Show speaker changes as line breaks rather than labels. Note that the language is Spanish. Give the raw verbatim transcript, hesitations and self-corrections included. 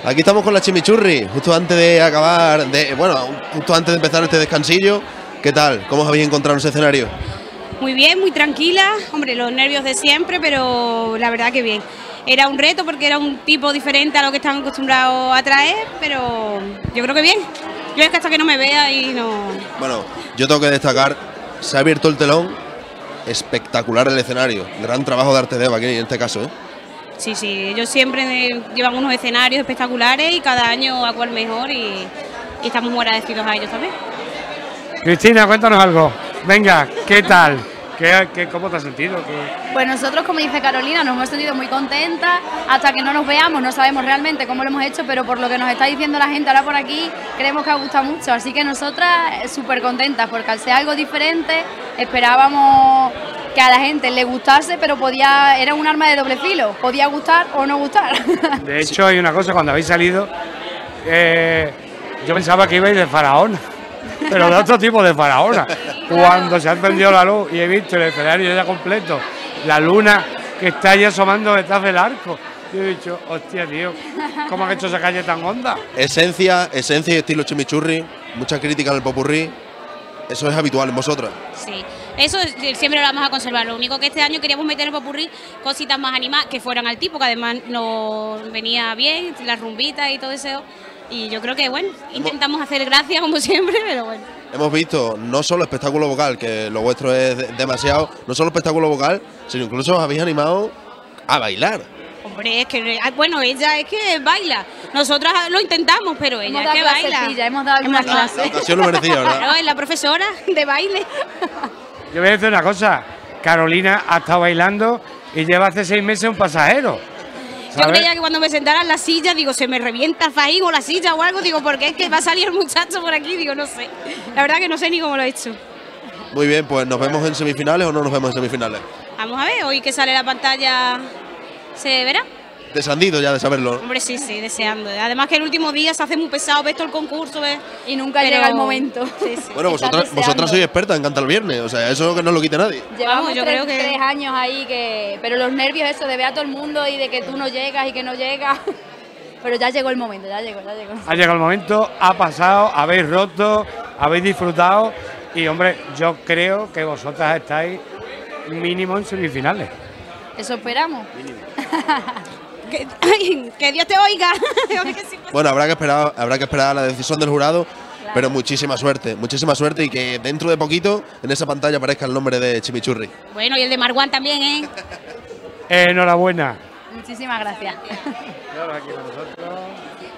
Aquí estamos con la chimichurri, justo antes de acabar, de, bueno, justo antes de empezar este descansillo. ¿Qué tal? ¿Cómo os habéis encontrado en ese escenario?
Muy bien, muy tranquila, hombre, los nervios de siempre, pero la verdad que bien. Era un reto porque era un tipo diferente a lo que están acostumbrados a traer, pero yo creo que bien. Yo es que hasta que no me vea y no...
Bueno, yo tengo que destacar, se ha abierto el telón, espectacular el escenario, gran trabajo de arte de Eva aquí en este caso, ¿eh?
Sí, sí, ellos siempre llevan unos escenarios espectaculares y cada año a cual mejor y, y estamos muy agradecidos a ellos también.
Cristina, cuéntanos algo. Venga, ¿qué tal? ¿Qué, qué, ¿Cómo te has sentido? ¿Qué?
Pues nosotros, como dice Carolina, nos hemos sentido muy contentas. Hasta que no nos veamos no sabemos realmente cómo lo hemos hecho, pero por lo que nos está diciendo la gente ahora por aquí, creemos que ha gustado mucho. Así que nosotras súper contentas, porque al ser algo diferente, esperábamos que a la gente le gustase, pero podía era un arma de doble filo, podía gustar o no gustar.
De hecho, hay una cosa, cuando habéis salido, eh, yo pensaba que ibais de faraón, pero de otro tipo de faraona. Cuando se ha encendido la luz y he visto el escenario ya completo, la luna que está ahí asomando detrás del arco, yo he dicho, hostia, tío, ¿cómo han hecho esa calle tan honda?
Esencia, esencia y estilo chimichurri, mucha crítica en el popurrí, eso es habitual en vosotras.
Sí, eso siempre lo vamos a conservar. Lo único que este año queríamos meter en el popurrí cositas más animadas que fueran al tipo, que además nos venía bien, las rumbitas y todo eso. Y yo creo que, bueno, intentamos hacer gracia como siempre, pero bueno.
Hemos visto no solo espectáculo vocal, que lo vuestro es de demasiado, no solo espectáculo vocal, sino incluso os habéis animado a bailar.
Hombre, es que, bueno, ella es que baila. Nosotras lo intentamos, pero ella es que baila.
Hemos dado alguna clase.
La ocasión lo merecía, ¿verdad?
Claro, es la profesora de baile.
Yo voy a decir una cosa, Carolina ha estado bailando y lleva hace seis meses un pasajero.
Yo creía que cuando me sentara en la silla, digo, se me revienta el fajín o la silla o algo, digo, porque es que va a salir el muchacho por aquí, digo, no sé. La verdad que no sé ni cómo lo he hecho.
Muy bien, pues ¿nos vemos en semifinales o no nos vemos en semifinales?
Vamos a ver, hoy que sale la pantalla, ¿se verá?
Descendido ya de saberlo, ¿no?
Hombre, sí, sí, deseando. Además que el último día se hace muy pesado, ves todo el concurso, ¿ves?
Y nunca
Pero...
llega el momento.
Sí, sí.
Bueno, vosotras, vosotras sois expertas en Cantar el Viernes, o sea, eso que no lo quite nadie.
Llevamos
Vamos, yo
tres,
creo que...
tres años ahí, que pero los nervios eso de ver a todo el mundo y de que tú no llegas y que no llegas. Pero ya llegó el momento, ya llegó, ya llegó.
Ha llegado el momento, ha pasado, habéis roto, habéis disfrutado y, hombre, yo creo que vosotras estáis mínimo en semifinales.
Eso esperamos.
Que, ay, que Dios te oiga.
Bueno, habrá que esperar, habrá que esperar a la decisión del jurado, claro. Pero muchísima suerte, muchísima suerte y que dentro de poquito en esa pantalla aparezca el nombre de Chimichurri.
Bueno, y el de Marwan también, ¿eh?
Enhorabuena.
Muchísimas gracias.
Y ahora aquí con nosotros.